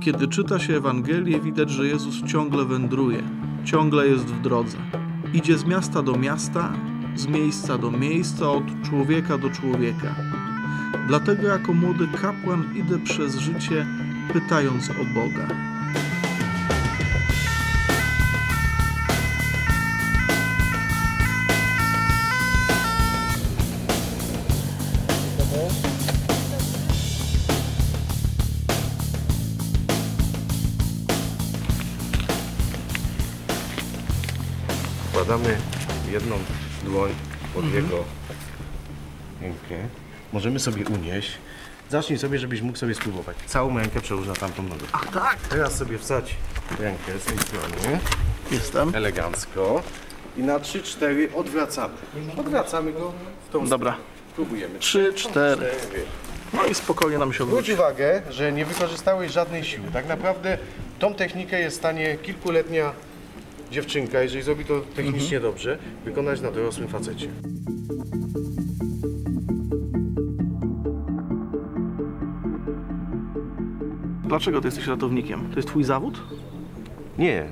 Kiedy czyta się Ewangelię, widać, że Jezus ciągle wędruje, ciągle jest w drodze. Idzie z miasta do miasta, z miejsca do miejsca, od człowieka do człowieka. Dlatego jako młody kapłan idę przez życie, pytając o Boga. Wkładamy jedną dłoń pod jego rękę. Możemy sobie unieść. Zacznij sobie, żebyś mógł sobie spróbować. Całą rękę przełóż na tamtą nogę. Ach tak? Teraz sobie wsadź rękę z tej strony. Jestem. Elegancko. I na 3-4 odwracamy. Odwracamy go w tą Dobra. stronę. Próbujemy. 3, 4. No i spokojnie nam się Zwróć odwróci. uwagę, że nie wykorzystałeś żadnej siły. Tak naprawdę tą technikę jest w stanie kilkuletnia dziewczynka, jeżeli zrobi to technicznie dobrze, wykonać na dorosłym facecie. Dlaczego ty jesteś ratownikiem? To jest twój zawód? Nie.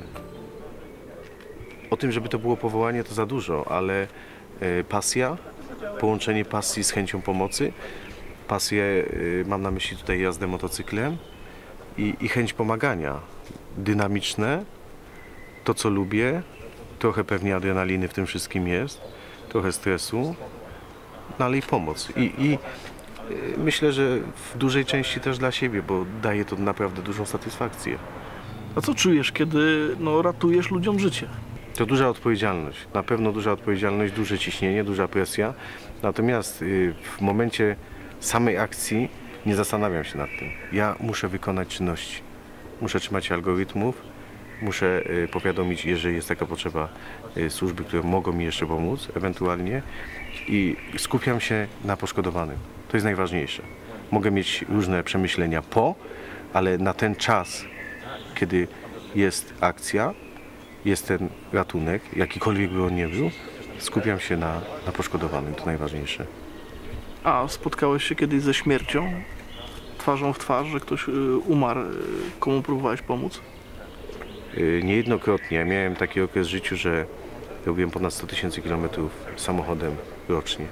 O tym, żeby to było powołanie, to za dużo, ale pasja, połączenie pasji z chęcią pomocy, pasję, mam na myśli tutaj jazdę motocyklem i chęć pomagania. Dynamiczne, to co lubię, trochę pewnie adrenaliny w tym wszystkim jest, trochę stresu, no ale i pomoc. I myślę, że w dużej części też dla siebie, bo daje to naprawdę dużą satysfakcję. A co czujesz, kiedy ratujesz ludziom życie? To duża odpowiedzialność, na pewno duża odpowiedzialność, duże ciśnienie, duża presja. Natomiast w momencie samej akcji nie zastanawiam się nad tym. Ja muszę wykonać czynności, muszę trzymać się algorytmów, muszę powiadomić, jeżeli jest taka potrzeba, służby, które mogą mi jeszcze pomóc, ewentualnie, i skupiam się na poszkodowanym. To jest najważniejsze. Mogę mieć różne przemyślenia ale na ten czas, kiedy jest akcja, jest ten ratunek, jakikolwiek by on nie był, skupiam się na poszkodowanym, to najważniejsze. A spotkałeś się kiedyś ze śmiercią? Twarzą w twarz, że ktoś umarł, komu próbowałeś pomóc? Niejednokrotnie. Miałem taki okres w życiu, że robiłem ponad 100 000 kilometrów samochodem rocznie.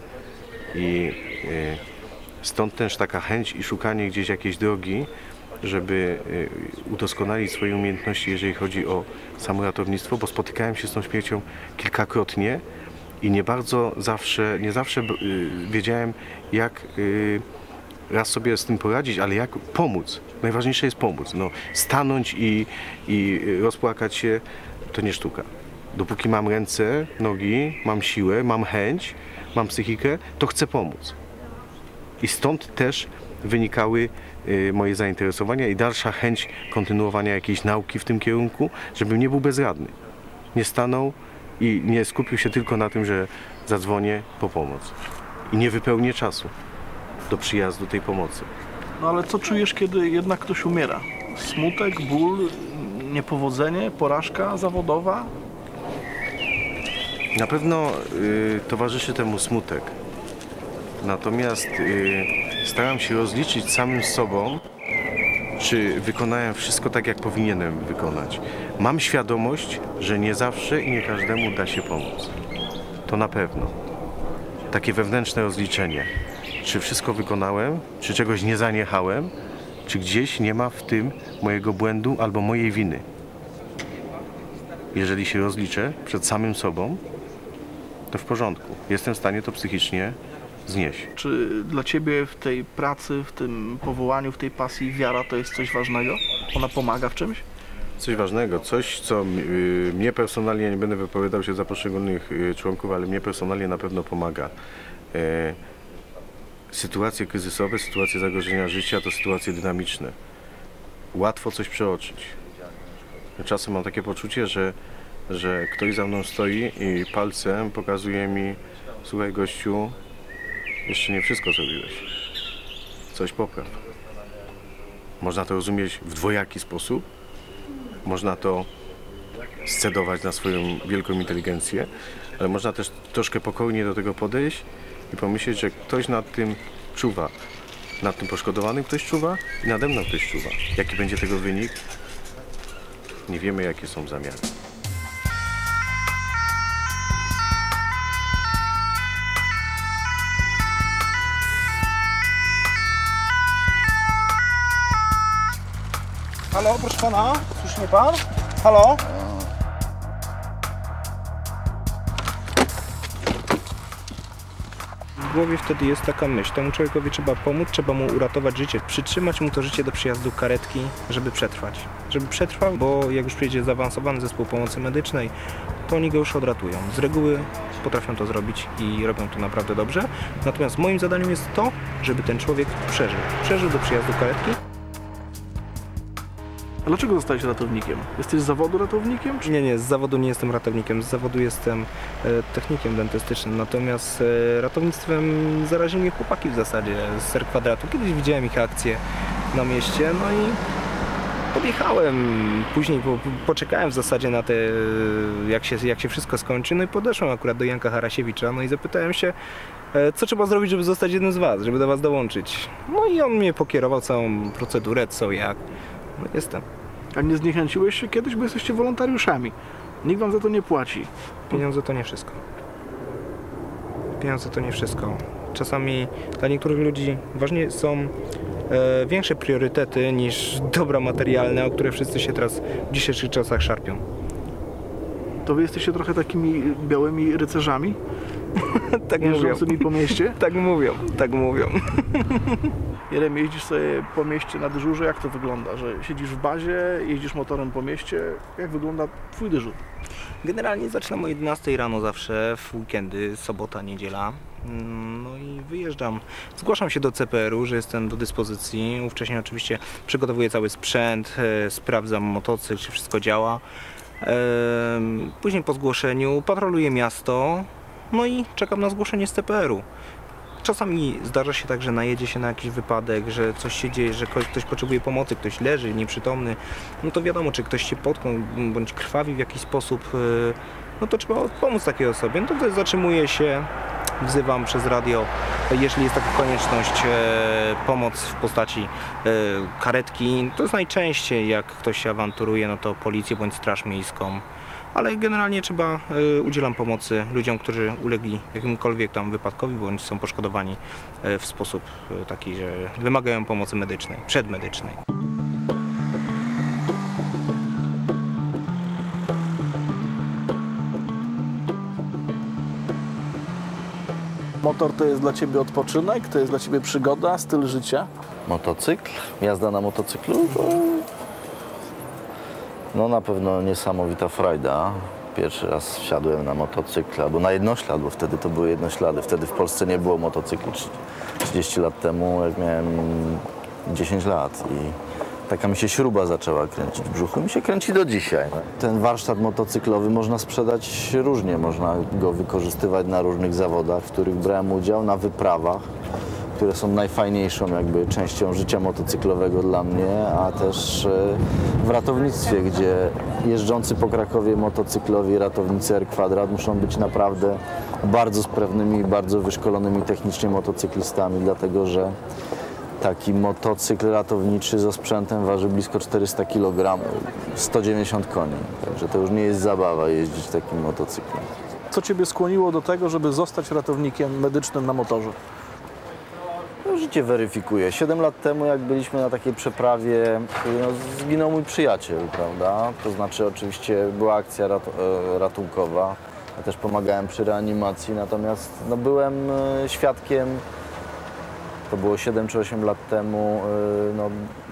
I stąd też taka chęć i szukanie gdzieś jakiejś drogi, żeby udoskonalić swoje umiejętności, jeżeli chodzi o samoratownictwo, bo spotykałem się z tą śmiercią kilkakrotnie i nie zawsze wiedziałem, jak raz sobie z tym poradzić, ale jak pomóc. Najważniejsze jest pomóc. No, stanąć i rozpłakać się to nie sztuka. Dopóki mam ręce, nogi, mam siłę, mam chęć, mam psychikę, to chcę pomóc. I stąd też wynikały moje zainteresowania i dalsza chęć kontynuowania jakiejś nauki w tym kierunku, żebym nie był bezradny. Nie stanął i nie skupił się tylko na tym, że zadzwonię po pomoc. I nie wypełnię czasu do przyjazdu tej pomocy. No ale co czujesz, kiedy jednak ktoś umiera? Smutek, ból, niepowodzenie, porażka zawodowa? Na pewno towarzyszy temu smutek. Natomiast staram się rozliczyć samym sobą, czy wykonałem wszystko tak, jak powinienem wykonać. Mam świadomość, że nie zawsze i nie każdemu da się pomóc. To na pewno. Takie wewnętrzne rozliczenie. Czy wszystko wykonałem, czy czegoś nie zaniechałem, czy gdzieś nie ma w tym mojego błędu albo mojej winy. Jeżeli się rozliczę przed samym sobą, to w porządku. Jestem w stanie to psychicznie znieść. Czy dla ciebie w tej pracy, w tym powołaniu, w tej pasji wiara to jest coś ważnego? Ona pomaga w czymś? Coś ważnego, coś co mnie personalnie, nie będę wypowiadał się za poszczególnych członków, ale mnie personalnie na pewno pomaga. Sytuacje kryzysowe, sytuacje zagrożenia życia to sytuacje dynamiczne. Łatwo coś przeoczyć. Czasem mam takie poczucie, że ktoś za mną stoi i palcem pokazuje mi: słuchaj gościu, jeszcze nie wszystko zrobiłeś. Coś popraw. Można to rozumieć w dwojaki sposób. Można to scedować na swoją wielką inteligencję, ale można też troszkę pokornie do tego podejść i pomyśleć, że ktoś nad tym czuwa, Nad tym poszkodowanym ktoś czuwa i nade mną ktoś czuwa. Jaki będzie tego wynik? Nie wiemy, jakie są zamiary. Halo, proszę pana, słyszy mnie pan? Halo? W głowie wtedy jest taka myśl, temu człowiekowi trzeba pomóc, trzeba mu uratować życie, przytrzymać mu to życie do przyjazdu karetki, żeby przetrwać. Żeby przetrwał, bo jak już przyjdzie zaawansowany zespół pomocy medycznej, to oni go już odratują. Z reguły potrafią to zrobić i robią to naprawdę dobrze. Natomiast moim zadaniem jest to, żeby ten człowiek przeżył. Przeżył do przyjazdu karetki. A dlaczego zostałeś ratownikiem? Jesteś z zawodu ratownikiem? Nie, z zawodu nie jestem ratownikiem, z zawodu jestem technikiem dentystycznym, natomiast ratownictwem zarazili mnie chłopaki w zasadzie z Ser Kwadratu. Kiedyś widziałem ich akcję na mieście, no i podjechałem, później poczekałem w zasadzie na te, jak się wszystko skończy, no i podeszłem akurat do Janka Harasiewicza, no i zapytałem się, co trzeba zrobić, żeby zostać jednym z was, żeby do was dołączyć. No i on mnie pokierował całą procedurę, co jak, no jestem. A nie zniechęciłeś się kiedyś, bo jesteście wolontariuszami. Nikt wam za to nie płaci. Pieniądze to nie wszystko. Pieniądze to nie wszystko. Czasami dla niektórych ludzi ważne są większe priorytety niż dobra materialne, o które wszyscy się teraz w dzisiejszych czasach szarpią. To wy jesteście trochę takimi białymi rycerzami? Tak mówią. Jeżdżącymi po mieście? Tak mówią, tak mówią. Jerem, jeździsz sobie po mieście na dyżurze, jak to wygląda? Że siedzisz w bazie, jeździsz motorem po mieście, jak wygląda twój dyżur? Generalnie zaczynam o 11 rano zawsze, w weekendy, sobota, niedziela. No i wyjeżdżam. Zgłaszam się do CPR-u, że jestem do dyspozycji. Wcześniej oczywiście przygotowuję cały sprzęt, sprawdzam motocykl, czy wszystko działa. Później po zgłoszeniu patroluję miasto, no i czekam na zgłoszenie z CPR-u. Czasami zdarza się tak, że najedzie się na jakiś wypadek, że coś się dzieje, że ktoś potrzebuje pomocy, ktoś leży nieprzytomny. No to wiadomo, czy ktoś się potknął bądź krwawi w jakiś sposób, no to trzeba pomóc takiej osobie. No to wtedy zatrzymuję się, wzywam przez radio, jeśli jest taka konieczność, pomoc w postaci karetki. To jest najczęściej, jak ktoś się awanturuje, no to policję bądź straż miejską. Ale generalnie udzielam pomocy ludziom, którzy ulegli jakimkolwiek tam wypadkowi, bądź są poszkodowani w sposób taki, że wymagają pomocy medycznej, przedmedycznej. Motor to jest dla ciebie odpoczynek, to jest dla ciebie przygoda, styl życia? Motocykl? Jazda na motocyklu? No na pewno niesamowita frajda. Pierwszy raz wsiadłem na motocykl, albo na jednoślad, bo wtedy to były jednoślady. Wtedy w Polsce nie było motocykli. 30 lat temu, jak miałem 10 lat i taka mi się śruba zaczęła kręcić w brzuchu. Mi się kręci do dzisiaj. Ten warsztat motocyklowy można sprzedać różnie. Można go wykorzystywać na różnych zawodach, w których brałem udział, na wyprawach, które są najfajniejszą jakby częścią życia motocyklowego dla mnie, a też w ratownictwie, gdzie jeżdżący po Krakowie motocyklowi ratownicy R Kwadrat muszą być naprawdę bardzo sprawnymi, bardzo wyszkolonymi technicznie motocyklistami, dlatego że taki motocykl ratowniczy ze sprzętem waży blisko 400 kg, 190 koni, także to już nie jest zabawa jeździć takim motocyklem. Co ciebie skłoniło do tego, żeby zostać ratownikiem medycznym na motorze? Życie weryfikuje. 7 lat temu, jak byliśmy na takiej przeprawie, no, zginął mój przyjaciel, prawda? To znaczy oczywiście była akcja ratunkowa. Ja też pomagałem przy reanimacji, natomiast no, byłem świadkiem, to było 7 czy 8 lat temu, no,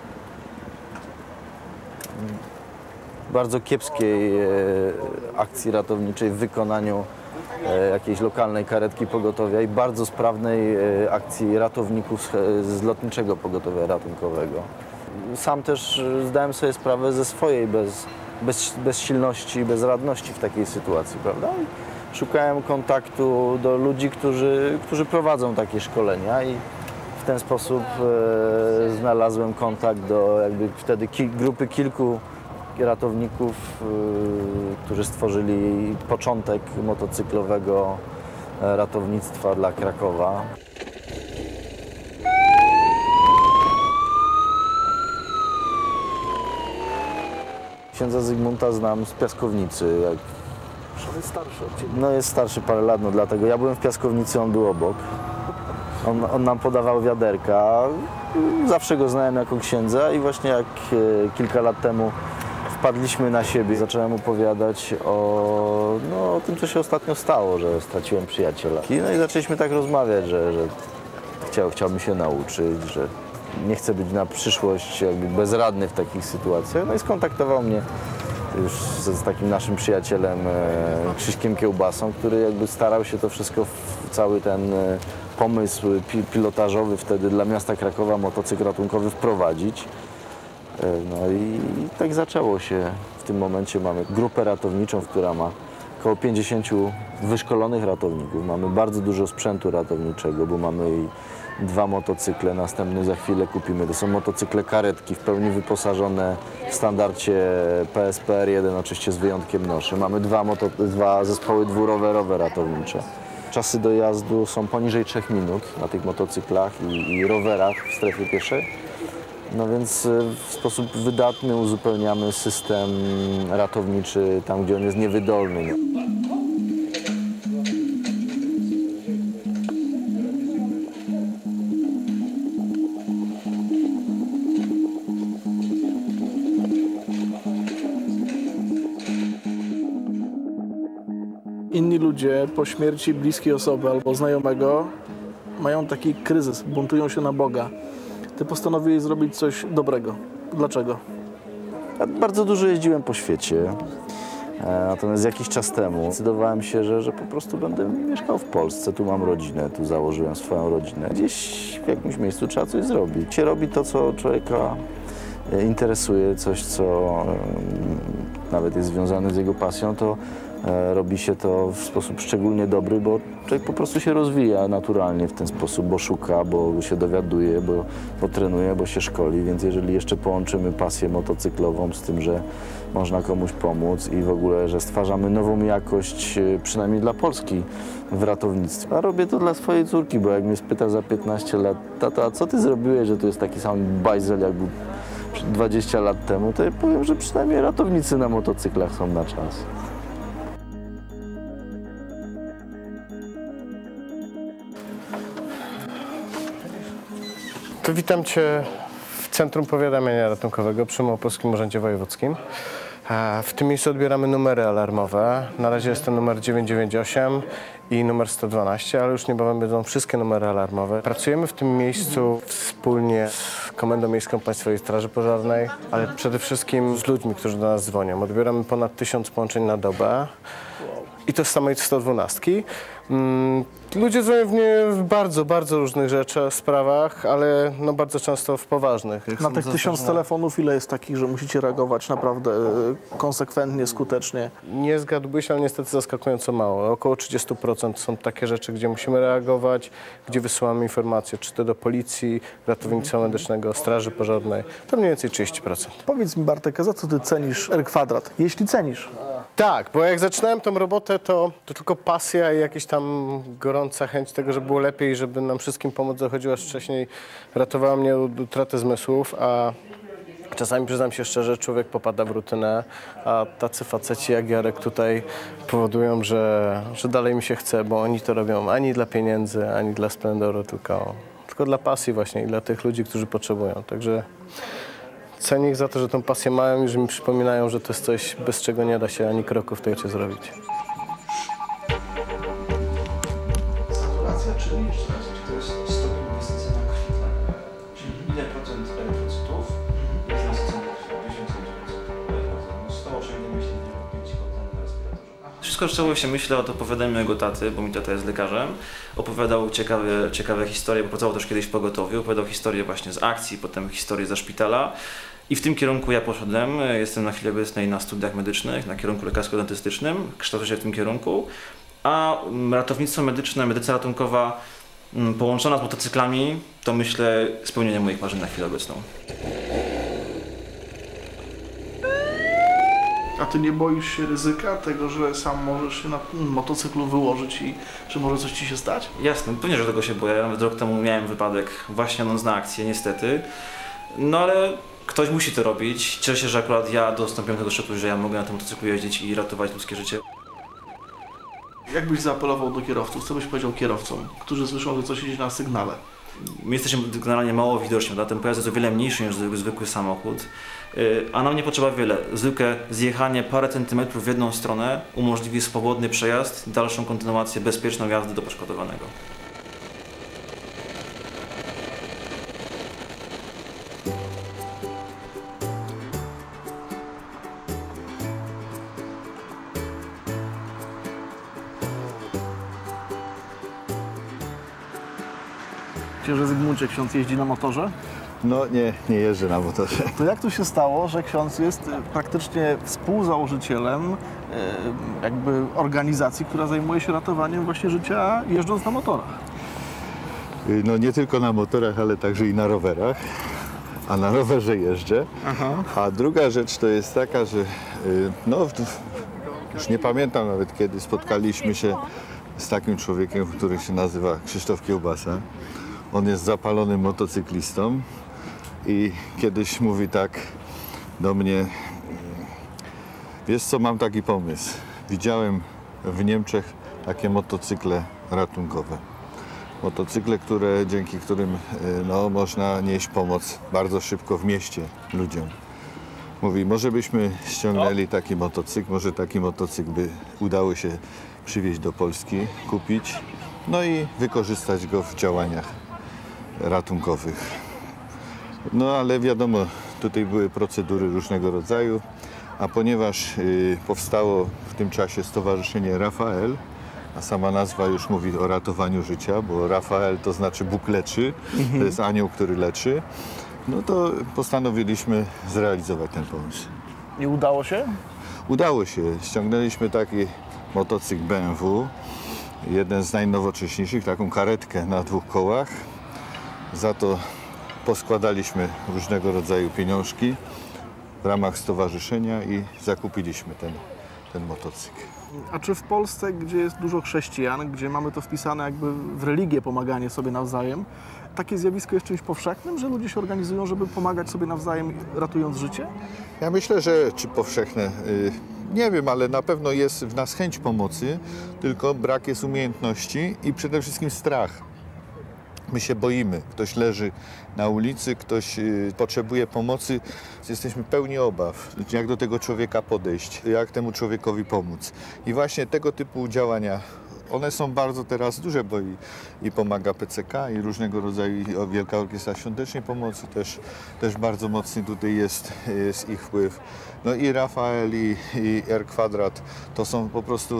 bardzo kiepskiej akcji ratowniczej w wykonaniu jakiejś lokalnej karetki pogotowia i bardzo sprawnej akcji ratowników z Lotniczego Pogotowia Ratunkowego. Sam też zdałem sobie sprawę ze swojej bezsilności i bezradności w takiej sytuacji, prawda? I szukałem kontaktu do ludzi, którzy prowadzą takie szkolenia i w ten sposób znalazłem kontakt do jakby wtedy grupy kilku ratowników, którzy stworzyli początek motocyklowego ratownictwa dla Krakowa. Księdza Zygmunta znam z Piaskownicy. On jest starszy od ciebie. No jest starszy parę lat, no dlatego ja byłem w Piaskownicy, on był obok. On nam podawał wiaderka. Zawsze go znałem jako księdza i właśnie jak kilka lat temu wpadliśmy na siebie, zacząłem opowiadać o tym, co się ostatnio stało, że straciłem przyjaciela. No i zaczęliśmy tak rozmawiać, że chciałbym się nauczyć, że nie chcę być na przyszłość jakby bezradny w takich sytuacjach. No i skontaktował mnie już z takim naszym przyjacielem Krzyśkiem Kiełbasą, który jakby starał się to wszystko, cały ten pomysł pilotażowy wtedy dla miasta Krakowa, motocykl ratunkowy wprowadzić. No i tak zaczęło się. W tym momencie mamy grupę ratowniczą, która ma około 50 wyszkolonych ratowników. Mamy bardzo dużo sprzętu ratowniczego, bo mamy i 2 motocykle, następny za chwilę kupimy. To są motocykle karetki w pełni wyposażone w standardzie PSPR1, oczywiście z wyjątkiem noszy. Mamy 2 zespoły dwurowerowe ratownicze. Czasy dojazdu są poniżej 3 minut na tych motocyklach i rowerach w strefie pieszej. No więc w sposób wydatny uzupełniamy system ratowniczy tam, gdzie on jest niewydolny. Inni ludzie po śmierci bliskiej osoby albo znajomego mają taki kryzys, buntują się na Boga. Ty postanowiłeś zrobić coś dobrego. Dlaczego? Ja bardzo dużo jeździłem po świecie, natomiast jakiś czas temu zdecydowałem się, że po prostu będę mieszkał w Polsce. Tu mam rodzinę, tu założyłem swoją rodzinę. Gdzieś w jakimś miejscu trzeba coś zrobić. Się robi to, co człowieka interesuje, coś, co nawet jest związane z jego pasją, to robi się to w sposób szczególnie dobry, bo człowiek po prostu się rozwija naturalnie w ten sposób, bo szuka, bo się dowiaduje, bo trenuje, bo się szkoli, więc jeżeli jeszcze połączymy pasję motocyklową z tym, że można komuś pomóc i w ogóle, że stwarzamy nową jakość, przynajmniej dla Polski w ratownictwie. A robię to dla swojej córki, bo jak mnie spyta za 15 lat, tata, a co ty zrobiłeś, że to jest taki sam bajzel, jak był 20 lat temu, to ja powiem, że przynajmniej ratownicy na motocyklach są na czas. To witam Cię w Centrum Powiadamiania Ratunkowego przy Małopolskim Urzędzie Wojewódzkim. W tym miejscu odbieramy numery alarmowe. Na razie jest to numer 998 i numer 112, ale już niebawem będą wszystkie numery alarmowe. Pracujemy w tym miejscu wspólnie z Komendą Miejską Państwowej Straży Pożarnej, ale przede wszystkim z ludźmi, którzy do nas dzwonią. Odbieramy ponad 1000 połączeń na dobę. I to z samej 112. Ludzie dzwonią w bardzo różnych sprawach, ale no bardzo często w poważnych. Na tych 1000 telefonów ile jest takich, że musicie reagować naprawdę konsekwentnie, skutecznie? Nie zgadłbyś, ale niestety zaskakująco mało. Około 30% są takie rzeczy, gdzie musimy reagować, gdzie wysyłamy informacje, czy to do policji, ratownictwa medycznego, straży pożarnej. To mniej więcej 30%. Powiedz mi, Bartek, a za co ty cenisz R-kwadrat? Jeśli cenisz. Tak, bo jak zaczynałem tą robotę, to tylko pasja i jakaś tam gorąca chęć tego, żeby było lepiej, żeby nam wszystkim pomoc dochodziła wcześniej, ratowała mnie od utraty zmysłów, a czasami, przyznam się szczerze, człowiek popada w rutynę, a tacy faceci jak Jarek tutaj powodują, że dalej mi się chce, bo oni to robią ani dla pieniędzy, ani dla splendoru, tylko dla pasji właśnie i dla tych ludzi, którzy potrzebują. Także cenię ich za to, że tą pasję mają i że mi przypominają, że to jest coś, bez czego nie da się ani kroku w tej życiu zrobić. Saturacja, czyli jeszcze raz, czy to jest stopień inwestycji na krwi, tak? Czyli ile procent eritrocytów jest nasycony krwią? 1000%. 180 na respiratorze. Wszystko zaczęło się, myślę, od opowiadania mojego taty, bo mój tata jest lekarzem. Opowiadał ciekawe historie, bo pracował też kiedyś w pogotowiu. Opowiadał historie właśnie z akcji, potem historie ze szpitala. I w tym kierunku ja poszedłem. Jestem na chwilę obecnej na studiach medycznych, na kierunku lekarsko-dentystycznym. Kształcę się w tym kierunku. A ratownictwo medyczne, medycyna ratunkowa połączona z motocyklami, to myślę spełnienie moich marzeń na chwilę obecną. A ty nie boisz się ryzyka tego, że sam możesz się na motocyklu wyłożyć i że może coś ci się stać? Jasne, pewnie, że tego się boję. Nawet rok temu miałem wypadek właśnie jadąc na akcję, niestety. No ale Ktoś musi to robić. Cieszę się, że akurat ja dostąpiłem tego szczeblu, że ja mogę na tym motocyklu jeździć i ratować ludzkie życie. Jak byś zaapelował do kierowców? Co byś powiedział kierowcom, którzy słyszą, że coś idzie na sygnale? My jesteśmy generalnie mało widoczni, ten pojazd jest o wiele mniejszy niż zwykły samochód, a nam nie potrzeba wiele. Zwykłe zjechanie parę centymetrów w jedną stronę umożliwi swobodny przejazd, dalszą kontynuację, bezpieczną jazdę do poszkodowanego. Księże Zygmuncie, ksiądz jeździ na motorze? No nie jeżdżę na motorze. To jak to się stało, że ksiądz jest praktycznie współzałożycielem jakby organizacji, która zajmuje się ratowaniem właśnie życia jeżdżąc na motorach? No nie tylko na motorach, ale także i na rowerach. A na rowerze jeżdżę. Aha. A druga rzecz to jest taka, że no już nie pamiętam nawet kiedy spotkaliśmy się z takim człowiekiem, który się nazywa Krzysztof Kiełbasa. On jest zapalonym motocyklistą i kiedyś mówi tak do mnie: wiesz co, mam taki pomysł. Widziałem w Niemczech takie motocykle ratunkowe. Motocykle, dzięki którym no, można nieść pomoc bardzo szybko w mieście ludziom. Mówi, może byśmy ściągnęli taki motocykl, może taki motocykl by udało się przywieźć do Polski, kupić, no i wykorzystać go w działaniach ratunkowych. No ale wiadomo, tutaj były procedury różnego rodzaju, a ponieważ powstało w tym czasie Stowarzyszenie Rafael, a sama nazwa już mówi o ratowaniu życia, bo Rafael to znaczy Bóg leczy, to jest anioł, który leczy, no to postanowiliśmy zrealizować ten pomysł. I udało się? Udało się. Ściągnęliśmy taki motocykl BMW, jeden z najnowocześniejszych, taką karetkę na 2 kołach. Za to poskładaliśmy różnego rodzaju pieniążki w ramach stowarzyszenia i zakupiliśmy ten motocykl. A czy w Polsce, gdzie jest dużo chrześcijan, gdzie mamy to wpisane jakby w religię, pomaganie sobie nawzajem, takie zjawisko jest czymś powszechnym, że ludzie się organizują, żeby pomagać sobie nawzajem, ratując życie? Ja myślę, że czy powszechne, nie wiem, ale na pewno jest w nas chęć pomocy, tylko brak jest umiejętności i przede wszystkim strach. My się boimy. Ktoś leży na ulicy, ktoś potrzebuje pomocy. Jesteśmy pełni obaw, jak do tego człowieka podejść, jak temu człowiekowi pomóc. I właśnie tego typu działania, one są bardzo teraz duże, bo i pomaga PCK, i różnego rodzaju Wielka Orkiestra Świątecznej Pomocy, też bardzo mocny tutaj jest ich wpływ. No i Rafael, i R Kwadrat, to są po prostu,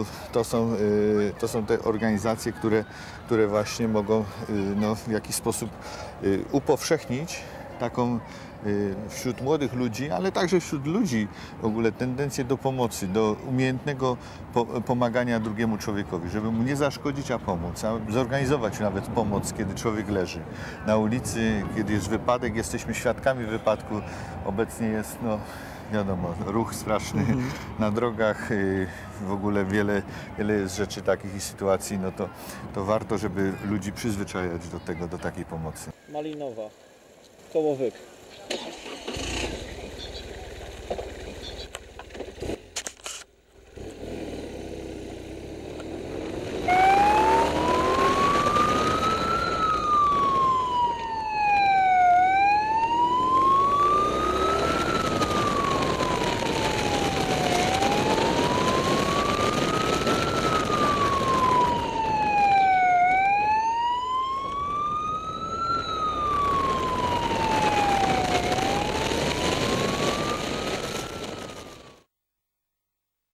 to są te organizacje, które właśnie mogą no, w jakiś sposób upowszechnić taką wśród młodych ludzi, ale także wśród ludzi w ogóle tendencję do pomocy, do umiejętnego pomagania drugiemu człowiekowi, żeby mu nie zaszkodzić, a pomóc, a zorganizować nawet pomoc, kiedy człowiek leży na ulicy, kiedy jest wypadek, jesteśmy świadkami wypadku. Obecnie jest, no wiadomo, ruch straszny na drogach, w ogóle wiele jest rzeczy takich i sytuacji, no to warto, żeby ludzi przyzwyczajać do takiej pomocy. Malinowa, Kołowyk.